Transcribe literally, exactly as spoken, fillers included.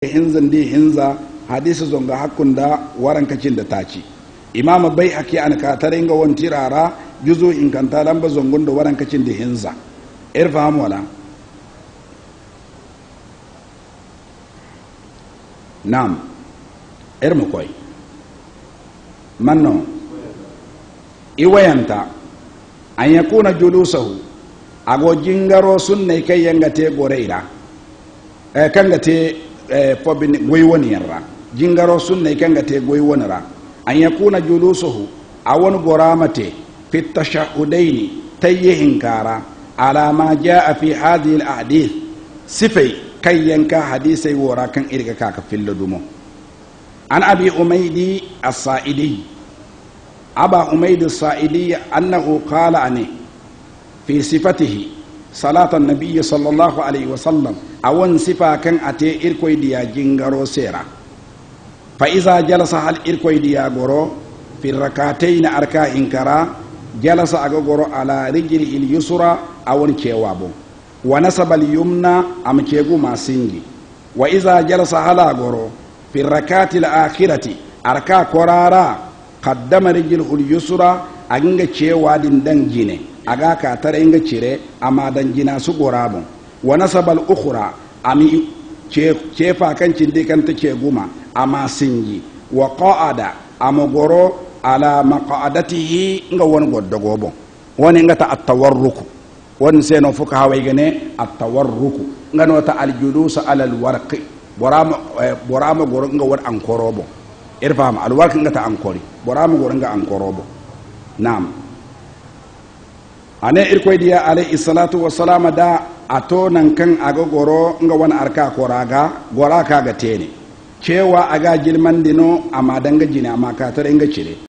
hinzan di hinza hadisi zonga hakunda waran kacin da taci imama bai haki an ka tare ga won tirara juzo in kanta lamba zongon da waran kacin da hinza irfaham wala nam irmu koy manno iwayanta an yakuna julusahu ago jingaro sunne kay yangate goreira e kangate e pobini goywoni yarra jingaro sunne kangate goywonira an yakuna julusuhu awon goramate fi tashahudaini tayyihin kara ala ma jaa fi hadhihi alahadith sifai kay yanka hadisai wora kan irga kaka filladumo an abi umaydi as-sa'idi aba umaydi as-sa'idi annahu qala ani fi sifatihi salatan nabiyyi sallallahu alaihi wasallam awon sifa kan ate irkoy diya jingaro sera fa iza jalasa hal irkoy diya goro fi rakatayn arka inkara jalasa aga goro ala rijli il yusra awon kewabo wa nasaba al yumna am kegu masingi wa iza jalasa hala goro fi rakati al akhirati arka korara qaddama rijli al yusra aginga cewa din dan jine aga ka tare inga cire amma dan jina su gorabon wa nasabal ukhra ami cefa kan cinde kan take guma amma singi wa qa'ada amogoro ala maq'adatihi nga won goddo gobo woni nga ta at-tawarruku won seno fuka haway gane at-tawarruku nga no ta al-julus ala al-warq borama borama goro nga won ankorobo irfam al-warq nga ta ankori borama goro nga ankorobo nam ane irkoy diya alayhi salatu wassalam da ato nan kan aga goro nga wani arka koraga gora ka ga tene cewa aga jilman dino amma danga jina amma ka tare nga cire